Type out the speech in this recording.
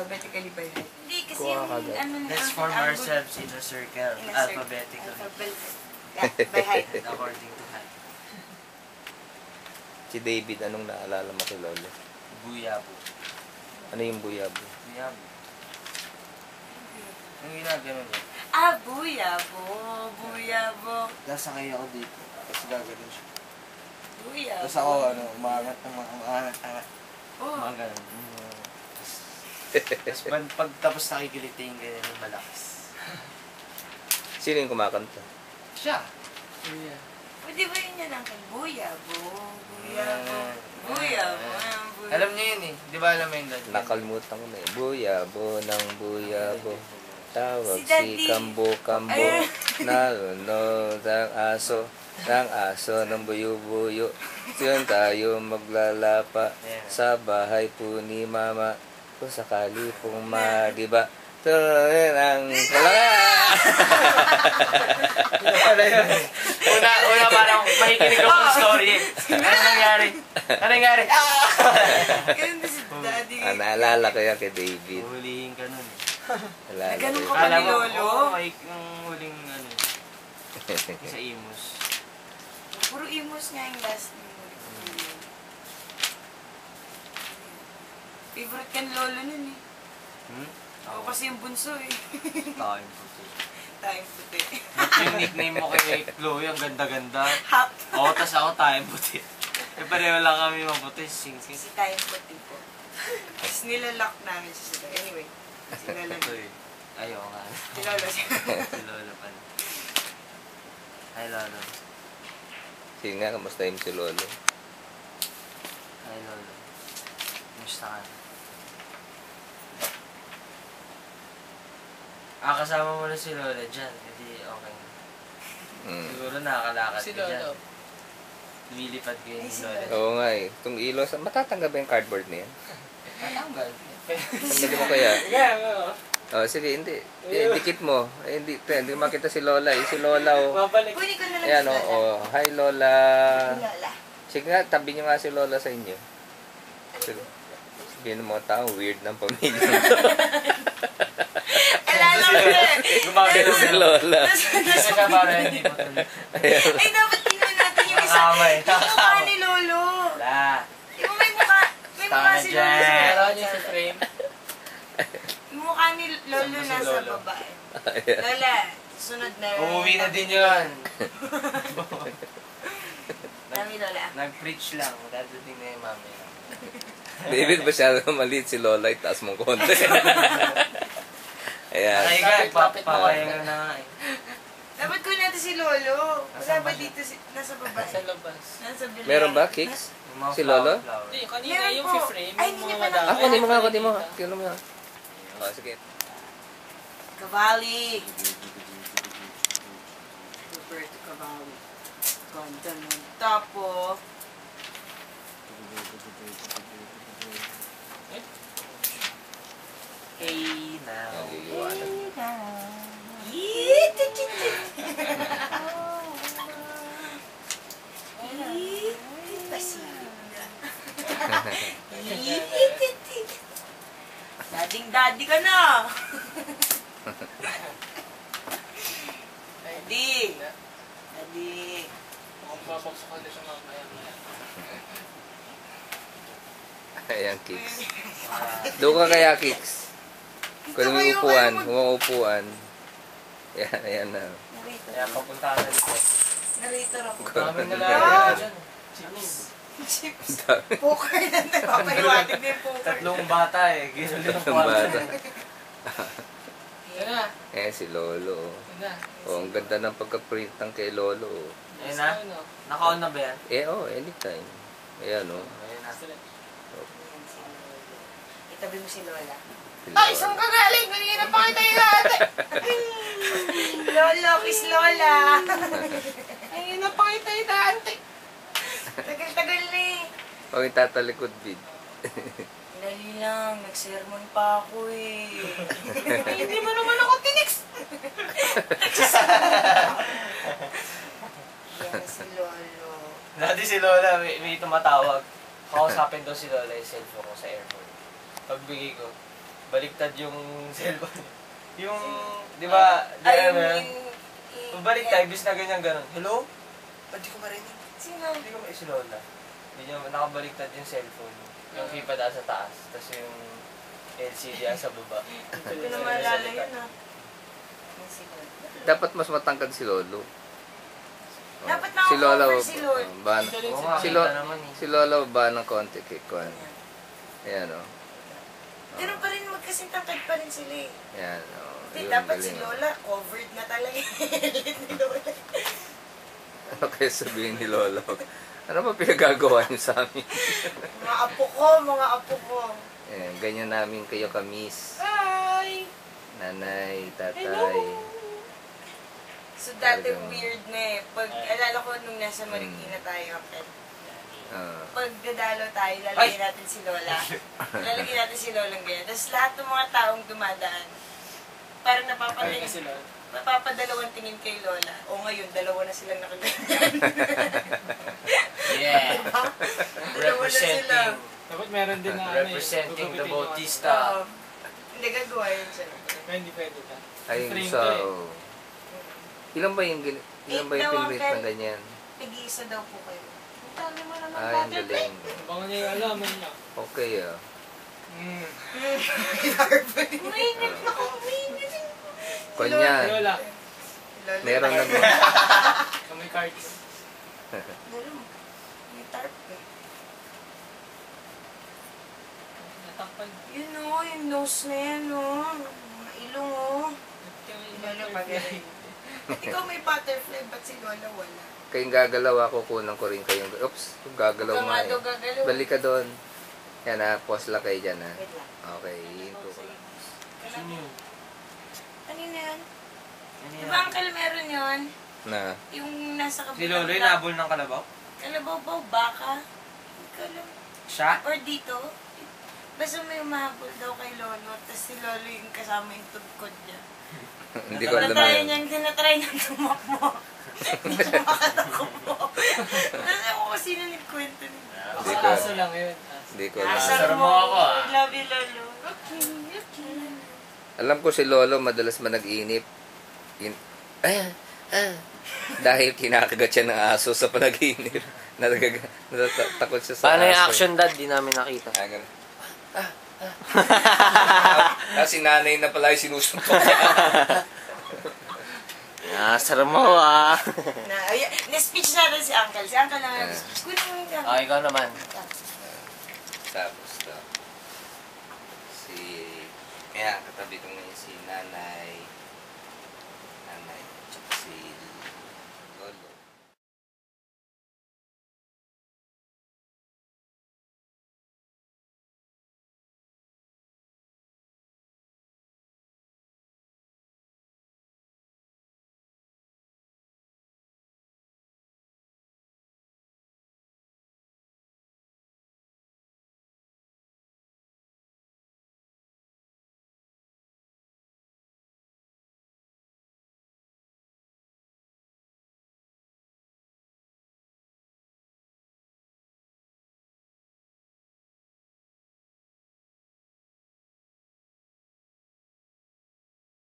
Alphabetically by height. Hindi, kasi Kuha yung ka agad. ano na... Let's form ourselves in a circle, alphabetically. By height. According to height. Si David, anong naalala mo kay Lolo? Buyabo. Ano yung buyabo? Buyabo. Yung ginagano niya. Ah, buyabo. Buyabo. Nasakay ako dito. Tapos gagano siya. Buyabo. Tapos ako, umangat ng umangat. Oh. Mga ganun. Tapos pag tapos nakikiliting, ganyan yung malakas. Sino yung kumakanta? Siya. Yeah. Pwede ba yun yan ang buyabo? Buyabo. Buyabo. Alam niyo yun eh. Di ba alam mo yun? Nakalimutan ko na eh. Buyabo ng buyabo. Tawag Si si Daddy. Kambo-Kambo. Ay. Nalunod ang aso. Ng aso ng buyo-buyo. Siyon tayo maglalapa sa bahay po ni Mama. Kung sakali pong diba? Tuloy ang Una parang makikinig ako ng story. Ano nangyari? Ano nangyari? Ganun din si Daddy. Naalala ko yan kay David. Hulihin ka nun. Naalala ko Ganun yun. ka ba ni Lolo? Oo, yung huling ano. Sa Imus. Puro imos nga yung last name. Favorite ka ni Lolo nun eh. Ako kasi yung bunso eh. Time puti. Time puti. Yung nickname mo kay Chloe, ang ganda-ganda. Hap. Oo, tas ako time puti. Eh, pareho lang kami maputi. Si time puti po. Tapos nilalak namin siya sila. Anyway. Si Lolo. Ito eh. Ayaw nga. Si Lolo siya. Si Lolo pala. Hi, Lolo. Sige nga, kamusta yung si Lolo? Hi, Lolo. Kumusta ka? Kasama mo na si Lola dyan. Hindi okay. Siguro nakakalakad Si ka dyan. Lolo. Lumilipad kayo Ay, ni si Lola. Oo nga eh. Itong ilaw, matatanggap ba yung cardboard na yan? Matanggal. Tanggalin mo kaya? Oh, sige, hindi. Dikit mo. Hindi makita si Lola. Si Lola, oh. Babalik. Kunin ko na lang Ayan, si Lola. oh. Hi, Lola. Lola. Sige nga, tabi niyo nga si Lola sa inyo. Sige. Sabihin ng mga tao, weird ng pamilya. Alala ko na eh. Gumagano Si Lola. Kasi siya para hindi mo tuloy. Ay, dapat tingnan natin yung isa. Nakakaway. Yung mukha ni Lolo. Wala. Di ba may mukha si Lolo? Meron niya sa frame. Yung mukha ni Lolo Si nasa Lolo. baba. Lola, sunod na. Umuwi na din yun. Mami Lola. Nag-preach lang. Dadating na yung mami. David, masyado maliit si Lola. Itaas mong konti. Ayan. Ay, papayang na nga eh. Dapat ko natin si Lolo. Wala ba dito nasa baba? Sa labas. Nasa bilay. Meron ba, Kicks? Yung mga Si Lolo? flower. Hindi, kanina Meron yung po. frame. Ay, hindi niya pa Ah, kunin mo nga, kunin mo. Kunin mo nga. Oh, sige. Cavalli. Roberto Cavalli. Ganda ng tapo. Hey now. Naliliwanag. Daddy ka na. Daddy. Daddy. Mukhang babaksakan na siya mamaya. Ayan, Kicks. Doon ka kaya, Kicks. Kung may upuan, upuan. Ayan, ayan na. Kaya papunta na dito. Narrator ako. Daming nalala dyan. Chips. Poker na nagpapaliwanag na yung poker. Tatlong bata eh. Ginuli ng Tatlong bata. Yan na. Eh, si Lolo. Yan na. Oh, ang ganda ng pagka-print ng kay Lolo. Ayun na. Naka-on na ba yan? Anytime. Ayan, oh. Ayun na. Itabi mo si Lola. Ay, saan ka galing? Kanina pa kita yung ate. Lolo, kiss Lola. Kanina pa kita yung ate. Tagal-tagal na eh. Huwag yung tatalikod, Bid. Dali lang, nag-sermon pa ako eh. Hindi mo naman ako tiniks. Yan si Lolo. Dati si Lola, may tumatawag. Kakausapin daw si Lola yung cellphone ko sa airport. Pagbigay ko, baliktad yung cellphone. Yung, di ba, Ay, ano yan? Baliktad, ibis na ganyan ganon. Hello? Ba't di ko marinig? Sino? Hindi ko si Lola. Hindi niya nakabaliktad yung cellphone. Yung keypad sa taas, tapos yung LCD sa baba. Hindi ko na maalala yun ah. Dapat mas matangkad si Lolo. Dapat Si Lola, naka-cover si Lord. ba, Oo nga, si, kita naman eh. si Lola ba ng konti kay Kwan? Ayan o. Ganun pa rin, magkasintangkad pa rin sila eh. Ayan o. Hindi, dapat si Lola, covered na talaga ni Lola. Ano kaya sabihin ni Lolo? Ano ba pinagagawa niyo sa amin? Mga apo ko, mga apo ko. Ayan, ganyan namin kayo kamis. Hi! Nanay, tatay. So dati Talagang- weird na eh. Pag alala ko nung nasa Marikina tayo, pag dadalo tayo, lalagyan natin si Lola. Lalagyan natin si Lola ng ganyan. Tapos lahat ng mga taong dumadaan, parang Kaya sila. napapadalawang tingin kay Lola. O ngayon, dalawa na silang nakaganyan. Yeah. Dalawa na sila. Representing. Dapat meron din na Representing the gugupitin yung Bautista. Hindi gagawa yun siya. Pero hindi pwede ka. Ay, Frame sa... to eh. oh. Ilan ba yung, ilan ba yung Eight daw, pinrate Uncle. na ganyan? Pag-iisa daw po kayo. Ang dami mo naman Ay, ang galing. Baka niya yung alaman niya. Okay ah. Umiinit na ako, umiinit. Kwan yan. Lola, Meron na kami cards. May tarp eh. Natakpan. Yun o, yung nose na yan o. Mga ilong o. Lola pa ganun. At ikaw may butterfly, ba't si Lola wala? Kayong gagalaw ako, kunan ko rin kayong... Oops, gagalaw Huwag nga ka nga daw eh. gagalaw. Balik ka doon. Yan ha, pause lang kayo dyan ha. Wait lang. Okay, hinto ko lang. Sino yun? Ano yan? Ano Diba uncle meron yun? Na, Yung nasa Si kabilang Lolo yung nabol ng kalabaw? Kalabaw-baw, baka? Hindi ko alam. Siya? Or dito? Basta may umahabol daw kay Lolo, tapos si Lolo yung kasama yung tugkod niya. hindi ko alam Tinatry niyang tumakbo. Hindi siya makatakbo. Tapos ako kung sino nagkwento nila. Hindi ko- Aso lang yun. Aso. Hindi ko alam. Asar mo ako, ah. Love you, Lolo. Alam ko si Lolo madalas manag-inip. Dahil kinakagat siya ng aso sa panaginip. Natatakot siya sa Paano yung aso. action dad? Di namin nakita. Ah, ganun. Tapos si nanay na pala yung sinusuntok niya. Asar mo ah. Na-speech natin si Uncle. Si Uncle lang nag-speech. Kunin mo yung Ah, ikaw naman. Tapos to. Si... Kaya katabi ko ngayon si nanay.